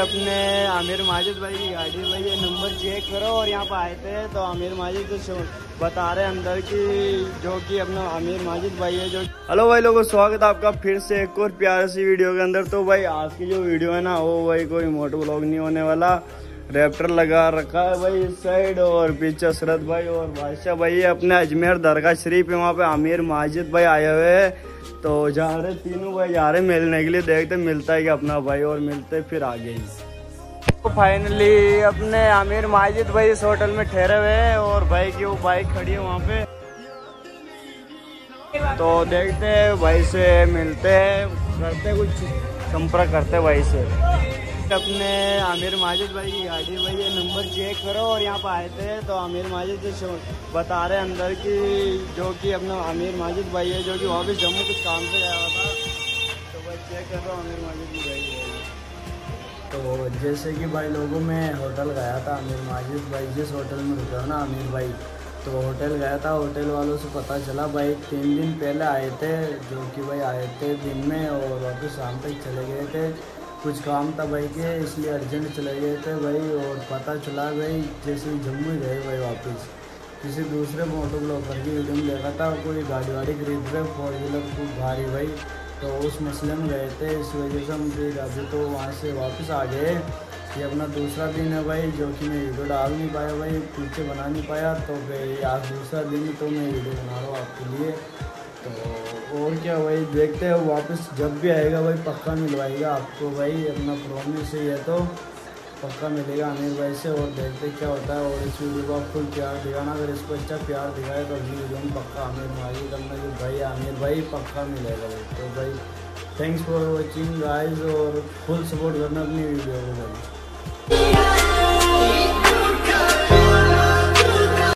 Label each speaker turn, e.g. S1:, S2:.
S1: अपने आमिर माजिद भाई की गाड़ी भाई, ये नंबर चेक करो। और यहाँ पर आए थे तो आमिर माजिद तो बता रहे अंदर की, जो कि अपना आमिर माजिद भाई है जो। हेलो भाई लोगों, स्वागत है आपका फिर से एक और प्यारी सी वीडियो के अंदर। तो भाई आज की जो वीडियो है ना, वो भाई कोई मोटो ब्लॉग नहीं होने वाला। रैप्टर लगा रखा है भाई इस साइड, और पीछे शरद भाई और बादशाह भाई अपने अजमेर दरगाह शरीफ है, वहाँ पे आमिर माजिद भाई आए हुए हैं। तो जा रहे तीनों भाई जा रहे मिलने के लिए, देखते मिलता है कि अपना भाई, और मिलते फिर आगे ही। तो फाइनली अपने आमिर माजिद भाई इस होटल में ठहरे हुए हैं, और भाई की वो बाइक खड़ी है वहाँ पे। तो देखते हैं भाई से, मिलते हैं, करते कुछ संपर्क करते भाई से। अपने आमिर माजिद भाई की गाड़ी भाई, ये नंबर चेक करो। और यहाँ पर आए थे तो आमिर माजिद जो बता रहे अंदर की, जो कि अपना आमिर माजिद भाई है जो कि वहाँ भी जम्मू कुछ काम से गया हुआ था। तो भाई चेक कर रहा हूँ आमिर माजिद की गाड़ी है। तो जैसे कि भाई लोगों में होटल गया था आमिर माजिद भाई, जिस होटल में रुका ना आमिर भाई, तो होटल गया था। होटल वालों से पता चला भाई 3 दिन पहले आए थे, जो कि भाई आए थे दिन में और वापस शाम तक चले गए थे। कुछ काम था भाई के, इसलिए अर्जेंट चले गए थे भाई। और पता चला भाई जैसे ही जम्मू गए भाई वापस, किसी दूसरे मोटो ब्लॉगर की वीडियो में देखा था, कोई गाड़ी वाड़ी खरीद रहे 4 व्हीलर खूब भारी भाई, तो उस मसले में गए थे। इस वजह से हम फिर अभी तो वहाँ से वापस आ गए। ये अपना दूसरा दिन है भाई, जो कि मैं वीडियो डाल नहीं पाया भाई, पीछे बना नहीं पाया। तो भाई आज दूसरा दिन तो मैं वीडियो बना रहा हूँ आपके लिए। तो और क्या भाई, देखते हैं वापस जब भी आएगा भाई पक्का मिलवाएगा आपको भाई, अपना प्रॉमिस ही है तो पक्का मिलेगा आमिर भाई से। और देखते क्या होता है। और इस वीडियो को आप फुल प्यार दिखाना, अगर इसको अच्छा प्यार दिखाए तो अगली वीडियो में पक्का आमिर माजिद करना जो भाई आमिर भाई पक्का मिलेगा भाई। तो भाई थैंक्स फॉर वॉचिंग गाइस, और फुल सपोर्ट करना अपनी वीडियो को।